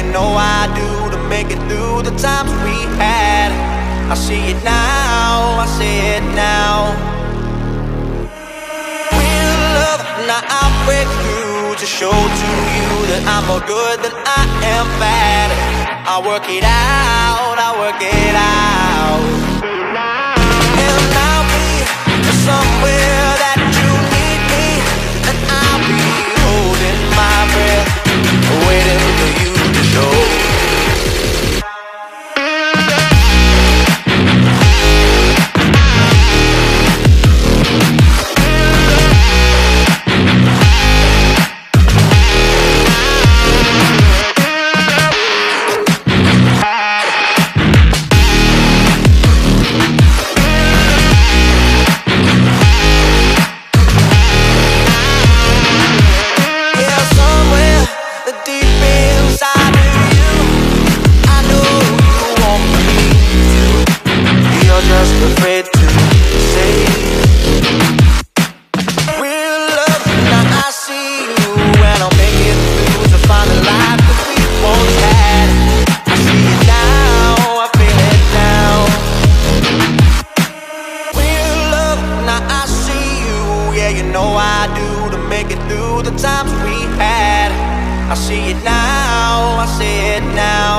know I do, to make it through the times we had. I see it now, I see it now. Real love, now I'll break through to show to you that I'm more good than I am bad. I'll work it out, I'll work it out. And I'll be somewhere that you need me, and I'll be holding my breath, waiting for you to show. I see it now, I see it now.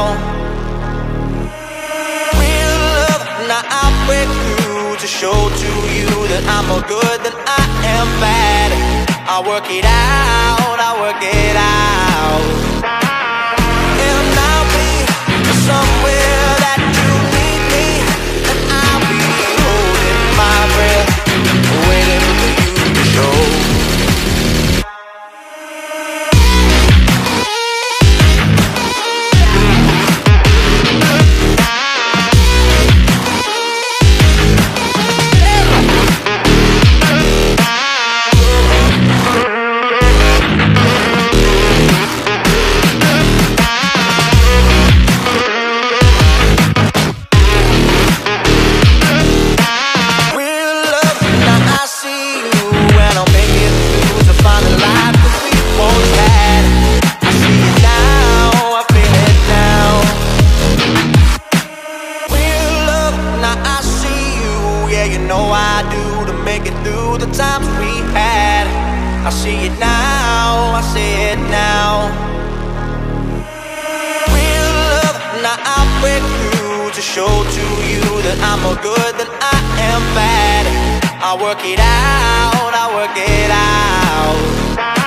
Real love, now I'll break through to show to you that I'm more good than I am bad. I'll work it out, I'll work it out. And I'll be somewhere that you need me, and I'll be holding my breath, waiting for you to show. I see it now, I see it now. Real love, now I'll break through to show to you that I'm more good than I am bad. I'll work it out, I'll work it out.